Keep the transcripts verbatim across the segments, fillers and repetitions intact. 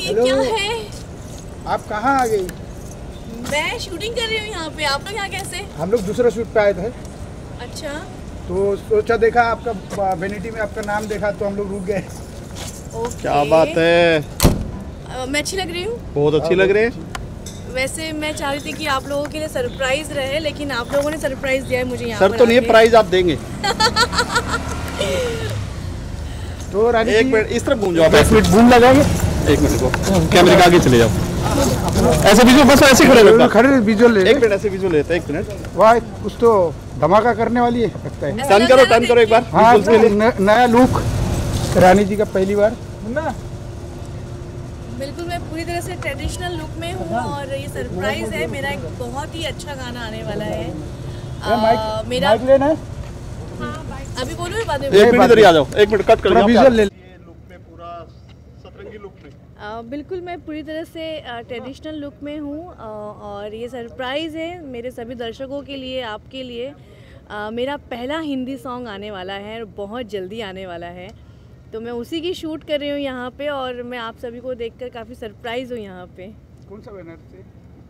ये क्या है? आप कहाँ आ गई? मैं शूटिंग कर रही हूँ यहाँ पे, आप लोग यहाँ कैसे? हम लोग दूसरा शूट पे आए थे। अच्छा। तो सोचा, देखा आपका वेनिटी में आपका नाम देखा तो हम लोग रुक गए। ओके। क्या बात है, आ, मैं अच्छी लग रही हूँ? बहुत अच्छी लग रही है। वैसे मैं चाह रही थी कि आप लोगों के लिए सरप्राइज रहे, लेकिन आप लोगों ने सरप्राइज दिया है मुझे यहाँ सर पर तो नहीं है, आके। प्राइज आप देंगे। तो रानी एक जी, मिनट इस तरफ घूम जाओ आप, एक मिनट बूम लगाएंगे। एक मिनट को कैमरे के आगे चले जाओ, ऐसे विजुअल बस ऐसे खड़े रहो, खड़े विजुअल ले एक मिनट ऐसे विजुअल लेते हैं, एक मिनट। वाह, कुछ तो धमाका करने वाली है लगता है। ऐसा टर्न लग करो, रहा है टर्न करो एक बार। हाँ, visuals के लिए। न- नया लुक रानी जी का पहली बार। बिल्कुल, मैं पूरी तरह से ट्रेडिशनल लुक में हूँ और ये सरप्राइज है। मेरा एक बहुत ही अच्छा गाना आने वाला है। आ, माइक मेरा माइक लेना है। अभी बोलो या बाद में? एक मिनट इधर ही आ जाओ, एक मिनट कट कर थोड़ा विजुअल ले। लुक में पूरा सतरंगी लुक में। आ, बिल्कुल, मैं पूरी तरह से ट्रेडिशनल लुक में हूँ आ, और ये सरप्राइज़ है मेरे सभी दर्शकों के लिए, आपके लिए। आ, मेरा पहला हिंदी सॉन्ग आने वाला है और बहुत जल्दी आने वाला है, तो मैं उसी की शूट कर रही हूँ यहाँ पे और मैं आप सभी को देखकर काफ़ी सरप्राइज़ हूँ यहाँ पे। कौन सा बैनर से?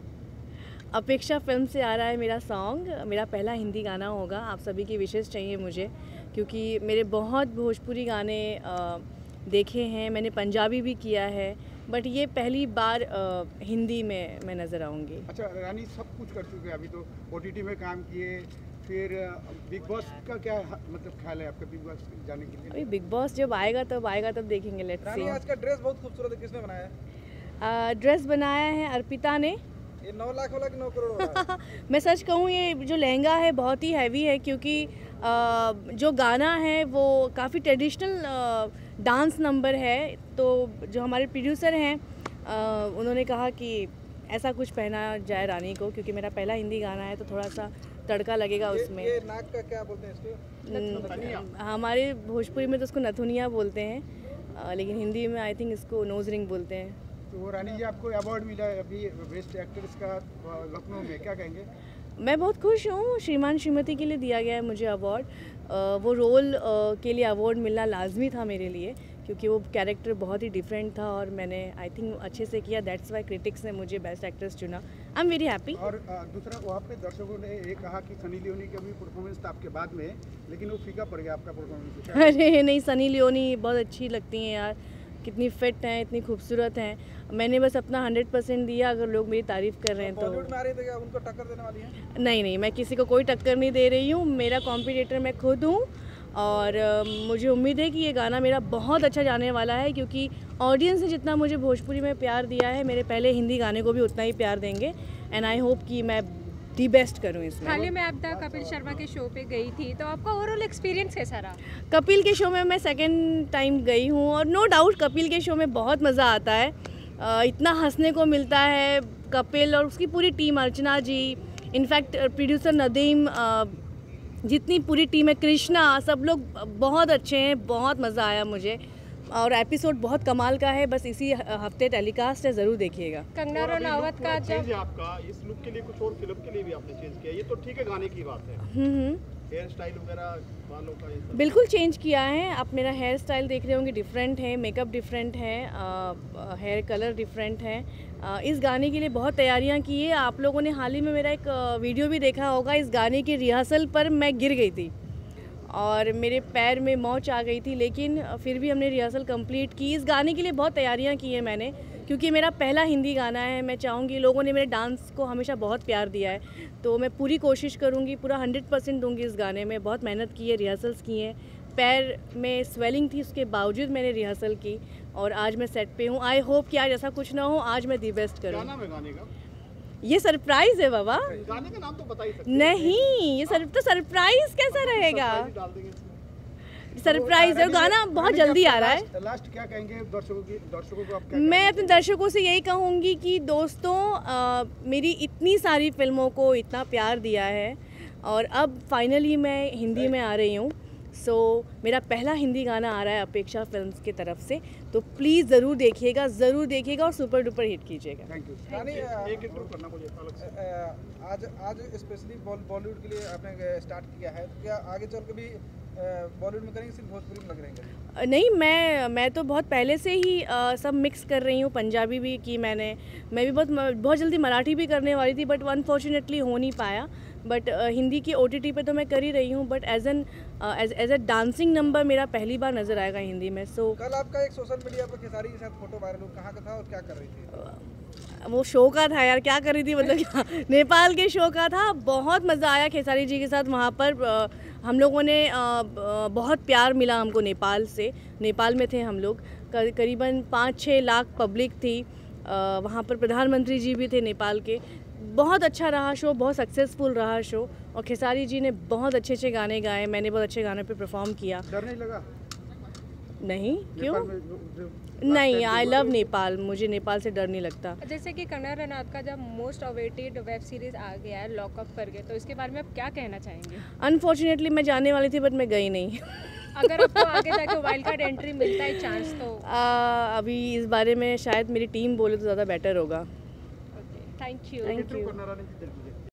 अपेक्षा फिल्म से आ रहा है मेरा सॉन्ग, मेरा पहला हिंदी गाना होगा। आप सभी की विशेष चाहिए मुझे, क्योंकि मेरे बहुत भोजपुरी गाने आ, देखे हैं, मैंने पंजाबी भी किया है, बट ये पहली बार आ, हिंदी में मैं नज़र आऊँगी। अच्छा रानी, सब कुछ कर चुके हैं, अभी तो ओटीटी में काम किए, फिर बिग बॉस का क्या मतलब ख्याल है आपका, बिग बॉस जाने के लिए? अभी बिग बॉस जब आएगा तब आएगा तब देखेंगे, लेट्स रानी, सी। आज का ड्रेस बहुत खूबसूरत है, किसने बनाया है? ड्रेस बनाया है अर्पिता ने। ये नौ लाख वाला कि नौ करोड़ वाला? मैं सच कहूँ, ये जो लहंगा है बहुत ही हैवी है, क्योंकि आ, जो गाना है वो काफ़ी ट्रेडिशनल डांस नंबर है। तो जो हमारे प्रोड्यूसर हैं आ, उन्होंने कहा कि ऐसा कुछ पहना जाए रानी को, क्योंकि मेरा पहला हिंदी गाना है तो थोड़ा सा तड़का लगेगा ये, उसमें। ये नाक का क्या बोलते हैं इसको? न- हमारे भोजपुरी में तो उसको नथुनिया बोलते हैं, आ, लेकिन हिंदी में आई थिंक इसको नोज रिंग बोलते हैं। तो रानी जी, आपको अवार्ड मिला है अभी बेस्ट एक्ट्रेस का लखनऊ में, क्या कहेंगे? मैं बहुत खुश हूँ, श्रीमान श्रीमती के लिए दिया गया है मुझे अवार्ड। वो रोल के लिए अवार्ड मिलना लाजमी था मेरे लिए, क्योंकि वो कैरेक्टर बहुत ही डिफरेंट था और मैंने आई थिंक अच्छे से किया। दैट्स वाई क्रिटिक्स ने मुझे बेस्ट एक्ट्रेस चुना। I am very happy. और आ, दूसरा, वहाँ पे दर्शकों ने ये कहा कि सनी लियोनी का भी परफॉर्मेंस था आपके बाद में, लेकिन वो फीका पड़ गया आपका परफॉर्मेंस। अरे नहीं, सनी लियोनी बहुत अच्छी लगती हैं यार, कितनी फिट हैं, इतनी खूबसूरत हैं। मैंने बस अपना हंड्रेड परसेंट दिया। अगर लोग मेरी तारीफ़ कर रहे हैं तो बॉलीवुड में आ रही थी, क्या उनको टक्कर देने वाली है? नहीं नहीं, मैं किसी को कोई टक्कर नहीं दे रही हूँ। मेरा कॉम्पिटिटर मैं खुद हूँ और अ, मुझे उम्मीद है कि ये गाना मेरा बहुत अच्छा जाने वाला है, क्योंकि ऑडियंस ने जितना मुझे भोजपुरी में प्यार दिया है, मेरे पहले हिंदी गाने को भी उतना ही प्यार देंगे। एंड आई होप कि मैं दी बेस्ट करूँ इसमें। हाल ही में आप द कपिल शर्मा के शो पे गई थी, तो आपका ओवरऑल एक्सपीरियंस कैसा रहा? कपिल के शो में मैं सेकंड टाइम गई हूँ और नो डाउट कपिल के शो में बहुत मज़ा आता है। अ, इतना हंसने को मिलता है। कपिल और उसकी पूरी team, Archana ji, in fact producer Nadeem, अ, जितनी पूरी टीम है, कृष्णा, सब लोग बहुत अच्छे हैं। बहुत मज़ा आया मुझे और एपिसोड बहुत कमाल का है। बस इसी हफ्ते टेलीकास्ट है, ज़रूर देखिएगा। कंगना रनावत का चेंज जब है आपका इस लुक के लिए, कुछ और फिल्म के लिए भी आपने चेंज किया, ये तो ठीक है, गाने की बात है। हम्म हम्म हेयर स्टाइल वगैरह बालों का ये सब। बिल्कुल चेंज किया है। आप मेरा हेयर स्टाइल देख रहे होंगे, डिफरेंट है, मेकअप डिफरेंट है, हेयर कलर डिफरेंट है। अ, इस गाने के लिए बहुत तैयारियां की है। आप लोगों ने हाल ही में मेरा एक अ, वीडियो भी देखा होगा। इस गाने की रिहर्सल पर मैं गिर गई थी और मेरे पैर में मोच आ गई थी, लेकिन फिर भी हमने रिहर्सल कंप्लीट की। इस गाने के लिए बहुत तैयारियां की है मैंने, क्योंकि मेरा पहला हिंदी गाना है। मैं चाहूँगी, लोगों ने मेरे डांस को हमेशा बहुत प्यार दिया है, तो मैं पूरी कोशिश करूँगी, पूरा हंड्रेड परसेंट दूँगी इस गाने में। बहुत मेहनत की है, रिहर्सल्स की हैं। पैर में स्वेलिंग थी, उसके बावजूद मैंने रिहर्सल की और आज मैं सेट पे हूँ। आई होप कि आज ऐसा कुछ ना हो, आज मैं दी बेस्ट करूँ। क्या नाम है गाने का? ये सरप्राइज है बाबा। गाने का नाम तो बता ही सकते हैं। नहीं, ये सर तो सरप्राइज कैसा रहेगा? सरप्राइज डाल देंगे। सरप्राइज है, गाना बहुत जल्दी आ रहा है। लास्ट क्या कहेंगे दर्शकों की, दर्शकों को आप क्या मैं कहेंगे? अपने दर्शकों से यही कहूँगी कि दोस्तों, आ, मेरी इतनी सारी फिल्मों को इतना प्यार दिया है और अब फाइनली मैं हिंदी में आ रही हूँ। सो so, मेरा पहला हिंदी गाना आ रहा है अपेक्षा फिल्म्स की तरफ से, तो प्लीज़ ज़रूर देखिएगा, ज़रूर देखिएगा और सुपर डुपर हिट कीजिएगा। Thank you. रानी, एक इंटरव्यू करना मुझे अलग से। अ, अ, आज आज स्पेशली बॉलीवुड के लिए आपने स्टार्ट किया है, तो क्या आगे चल के भी बॉलीवुड में करेंगे, सिर्फ भोजपुरी में लग रहे हैं? अ, नहीं, मैं मैं तो बहुत पहले से ही अ, सब मिक्स कर रही हूँ। पंजाबी भी की मैंने, मैं भी बहुत बहुत जल्दी मराठी भी करने वाली थी, बट अनफॉर्चुनेटली हो नहीं पाया। बट हिंदी की ओटीटी पे तो मैं कर ही रही हूँ, but as an as as a dancing number मेरा पहली बार नज़र आएगा हिंदी में। सो कल आपका एक सोशल मीडिया पर खेसारी के साथ फोटो वायरल हुआ, कहाँ का था और क्या कर रही थी? वो शो का था यार, क्या कर रही थी मतलब क्या नेपाल के शो का था। बहुत मज़ा आया खेसारी जी के साथ वहाँ पर। अ, हम लोगों ने अ, ब- बहुत प्यार मिला हमको नेपाल से। नेपाल में थे हम लोग, कर- करीबन पाँच छः लाख पब्लिक थी अ, वहाँ पर। प्रधानमंत्री जी भी थे नेपाल के। बहुत अच्छा रहा शो, बहुत सक्सेसफुल रहा शो। और खेसारी जी ने बहुत अच्छे अच्छे गाने गाए, मैंने बहुत अच्छे गाने पे परफॉर्म किया। डर नहीं लगा? नहीं, क्यों? नेपाल में जो- जो last नहीं, time आई जो लव हुआ- नेपाल, मुझे नेपाल से डर नहीं लगता। जैसे कि कंगना रनौत का जब मोस्ट अवेटेड वेब सीरीज आ गया है लॉकअप करके, तो इसके बारे में आप क्या कहना चाहेंगे? अनफॉर्चुनेटली मैं जाने वाली थी, बट मैं गई नहीं। अगर आपको आगे जाके वाइल्ड कार्ड एंट्री मिलता है चांस, तो आ, अभी इस बारे में शायद मेरी टीम बोले तो ज़्यादा बेटर होगा। Okay, thank you. Thank you. करना रहा नहीं